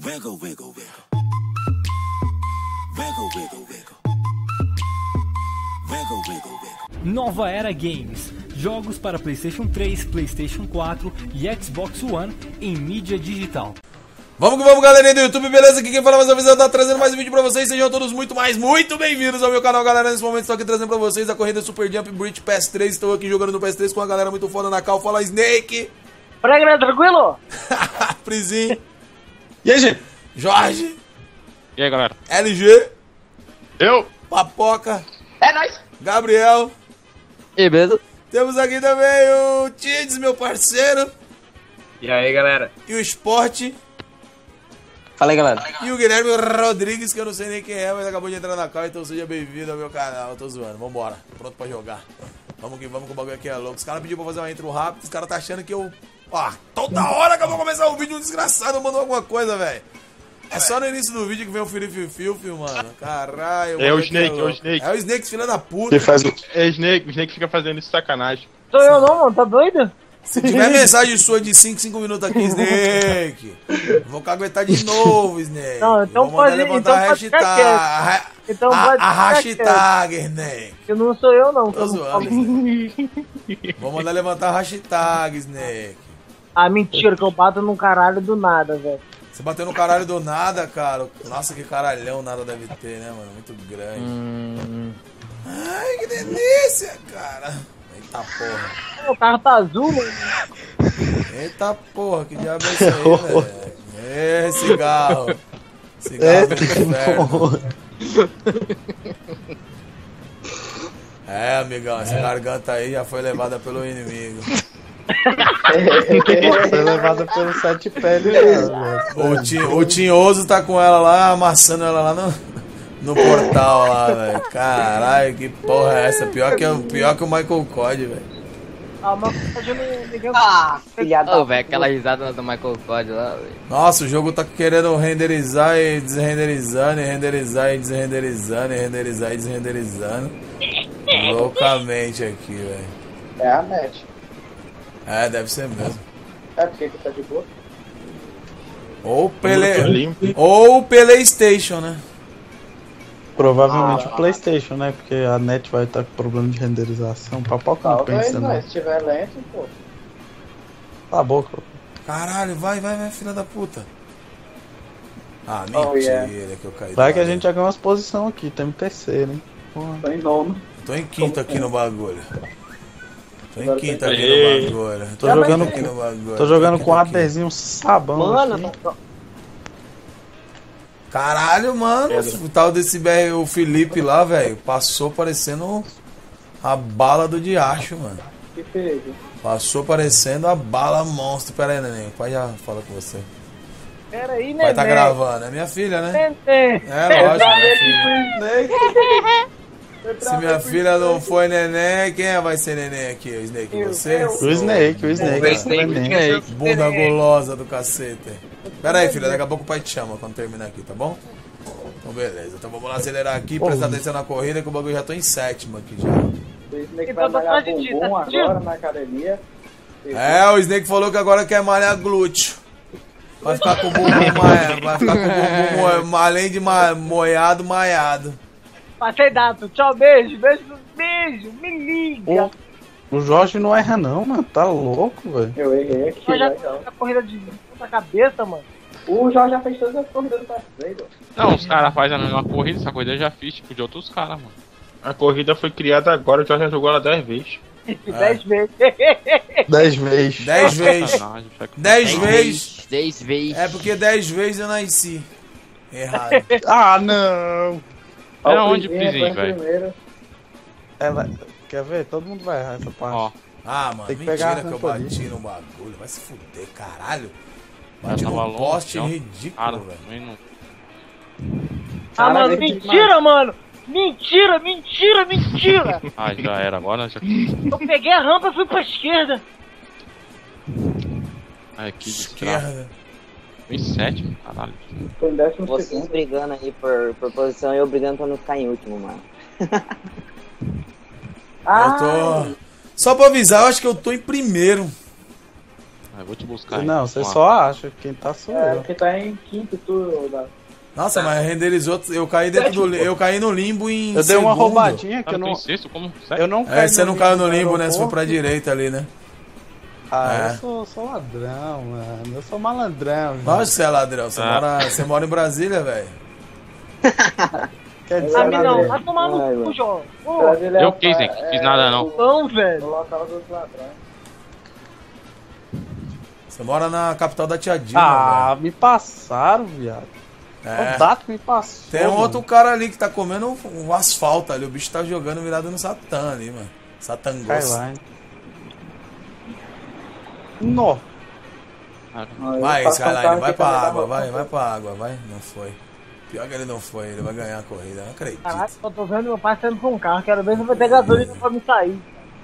Wiggle, wiggle, wiggle. Wiggle, wiggle, wiggle. Wiggle, wiggle, wiggle. Nova Era Games. Jogos para PlayStation 3, PlayStation 4 e Xbox One em mídia digital. Vamos que vamos, galerinha do YouTube, beleza? Aqui quem fala mais uma vez tá trazendo mais um vídeo pra vocês. Sejam todos muito bem-vindos ao meu canal, galera. Nesse momento estou aqui trazendo pra vocês a corrida Super Jump Bridge PS3. Estou aqui jogando no PS3 com uma galera muito foda na cal. Fala, Snake! Pra galera, tranquilo? Prizinho. E aí, gente? Jorge. E aí, galera? LG. Eu. Papoca. É nóis! Gabriel. E beleza? Temos aqui também o Tides, meu parceiro. E aí, galera? E o Esporte. Fala aí, galera. E o Guilherme Rodrigues, que eu não sei nem quem é, mas acabou de entrar na cal, então seja bem-vindo ao meu canal. Tô zoando, vambora. Pronto pra jogar. Vamos que vamos, que o bagulho aqui é louco. Os caras pediram pra fazer uma intro rápida, os caras tá achando que eu... Ó, toda hora que eu vou começar o vídeo, um desgraçado mandou alguma coisa, velho. É só no início do vídeo que vem o Filipe, mano. Caralho. É o Snake, é o Snake. É o Snake, filho da puta. Ele faz o... É o Snake fica fazendo isso de sacanagem. Sou eu não, mano, tá doido? Se tiver mensagem sua de 5 minutos aqui, Snake, vou caguetar de novo, Snake. Não, então vou mandar pode- levantar então a pode ficar hashtag. Então a pode ficar hashtag, Snake. Que não sou eu não. Tô zoando, Snake. Vou mandar levantar a hashtag, Snake. Ah, mentira, que eu bato num caralho do nada, velho. Você bateu no caralho do nada, cara. Nossa, que caralhão nada deve ter, né, mano? Muito grande. Ai, que delícia, cara. Eita porra. O carro tá azul, mano. Eita porra, que diabo é isso aí, velho? É, cigarro. Cigarro do inferno. É, amigão, essa garganta aí já foi levada pelo inimigo. Foi levada pelo sete pele. O Tinhoso tá com ela lá, amassando ela lá no portal lá, velho. Caralho, que porra é essa? Pior que o Michael Code, velho. Ah, mas pode me... Ah, filha Ô, velho, aquela risada do Michael Code lá, velho. Nossa, o jogo tá querendo renderizar e desrenderizando, e renderizar e desrenderizando, e renderizar e desrenderizando. Loucamente aqui, velho. É a net. É, deve ser mesmo. É porque que tá de boa. Ou PlayStation, né? Provavelmente o PlayStation, né? Porque a net vai estar com problema de renderização. Papoca não pensa, né? Se tiver lento, pô. Cala a boca. Caralho, vai, filha da puta. Ah, mentira que eu caí. Vai que a gente já ganhou umas posições aqui. Temos terceiro, hein? Tô em nono. Tô em quinto aqui no bagulho. Tô em quinto aqui no bagulho. Tô jogando aqui no bagulho. Tô jogando com um aqui. ADzinho sabão. Mano, aqui. Caralho, mano. O tal desse o Felipe lá, velho, passou parecendo a bala do diacho, mano. Que fez? Passou parecendo a bala monstro. Pera aí, neném. O pai já fala com você. pera aí, O né? pai tá gravando. É minha filha, né? Neném. É, lógico, minha filha. Se minha filha não for neném, quem vai ser neném aqui? O Snake? Você? O Snake. Bunda gulosa do cacete. Pera aí, filha, daqui a pouco o pai te chama quando terminar aqui, tá bom? Então beleza, então vamos lá acelerar aqui, prestar atenção na corrida que o bagulho já tô em sétimo aqui já. O Snake vai malhar bumbum agora na academia. É, o Snake falou que agora quer malhar glúteo. Vai ficar com o bumbum além de moiado, maiado. Passei dado. Tchau, beijo, me liga. O Jorge não erra não, mano. Tá louco, velho. Eu errei aqui, Eu já legal. a corrida de ponta cabeça, mano. O Jorge já fez todas as corridas do PS3, ó. Não, os caras fazem a mesma corrida, essa corrida eu já fiz, tipo, de outros caras, mano. A corrida foi criada agora, o Jorge já jogou ela 10 vezes. 10 vezes. 10 vezes. 10 vezes. Sacanagem, 10 vezes. 10 vezes. É porque 10 vezes eu nasci. Errado. Ah, não. Era Ó, o onde, Prizinho, velho? primeiro. Quer ver? Todo mundo vai errar essa parte. Ó, Ah, mano, Tem que pegar mentira que eu a bati rampa no bagulho. Vai se fuder, caralho. Bati já tava num longe, poste ó. ridículo, Cara, velho. também não. Ah, mano, Caralho, mentira, mano. Mentira. Ah, já era, agora já. Eu peguei a rampa e fui pra esquerda. Ai, que desgraça. Esquerda. Em sétimo, caralho. Foi em 12º. Vocês brigando aí por posição e eu brigando pra não ficar em último, mano. Eu tô... Só pra avisar, eu acho que eu tô em primeiro. Eu vou te buscar. Não, você só acha. Quem tá sou eu. Porque tá em quinto tu, Davi. Nossa, mas renderizou. Eu caí dentro do. Eu caí no limbo em. Eu dei uma segundo. roubadinha que eu não. Sexto, como? Eu não caí. É, você não caiu no limbo, né? Você foi pra direita ali, né? Ah, eu sou ladrão, mano. Eu sou malandrão. Lógico que você é ladrão. Você mora em Brasília, velho. Quer dizer, Sabe não, vai tomar no cu, João. Eu quis, hein? Fiz nada não. Não, velho. No local dos ladrões. Você mora na capital da Tia Dilma, velho. me passaram, viado. O Dato me passou. Tem um outro cara ali que tá comendo um asfalto ali. O bicho tá jogando virado no Satã ali, mano. Satã Cai gosta. lá, hein? Nó. Vai, Skyline, vai pra água, vai pra água, vai. Não foi. Pior que ele não foi, ele vai ganhar a corrida, não acredito. Caraca, eu tô vendo meu pai saindo com um carro. Quero ver se vai ter gasolina pra me sair.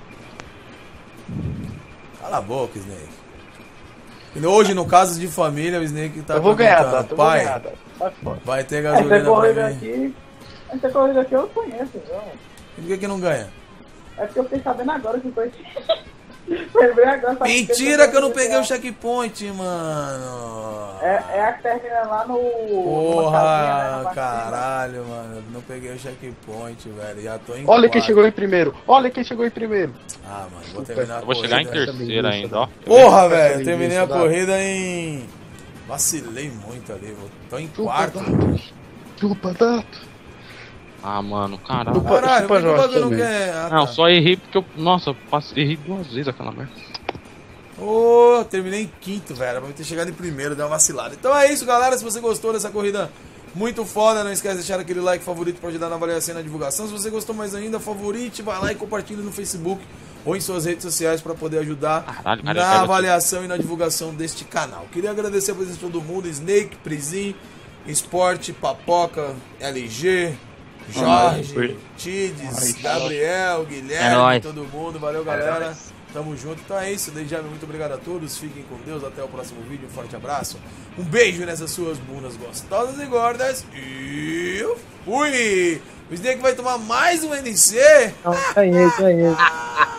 Cala a boca, Snake. E hoje, no caso de família, o Snake tá Eu vou ganhar, perguntando, Dato. Eu vou pai, ganhar, Dato. Sai fora. vai ter Essa gasolina pra corrida mim. aqui. Essa corrida aqui eu conheço, viu? E por que não ganha? É porque eu fiquei sabendo agora que foi. Lembrei agora. sabe? Mentira que eu não peguei o checkpoint, mano. É a que termina lá no. Porra, caralho, mano. Não peguei o checkpoint, velho. Já tô em Olha quem quarto. chegou em primeiro. Olha quem chegou em primeiro. Ah, mano, vou terminar a Eu vou corrida. chegar em terceira ainda, ó. Porra, velho, eu terminei a corrida em... Vacilei muito ali, tô em quarto. Chupa, Dato. Ah, mano, caralho. Caralho, por que o Jorge bagulho não também. quer... Ah, Não, tá. só errei porque eu. Nossa, eu errei 2 vezes aquela merda. Ô, terminei em quinto, velho, pra ter chegado em primeiro, deu uma vacilada. Então é isso, galera, se você gostou dessa corrida muito foda, não esquece de deixar aquele like favorito pra ajudar na avaliação e na divulgação. Se você gostou mais ainda, favorite, vai lá e compartilha no Facebook ou em suas redes sociais pra poder ajudar Caralho, cara, eu na quero avaliação e na divulgação deste canal. Queria agradecer a presença de todo mundo, Snake, Prizin, Esporte, Papoca, LG, Jorge, Tides, Gabriel, Guilherme, nóis. todo mundo, valeu galera, tamo junto. Então é isso, desde já muito obrigado a todos, fiquem com Deus, até o próximo vídeo, um forte abraço, um beijo nessas suas bundas gostosas e gordas e fui! O Snake vai tomar mais um NC? Não, ganhei.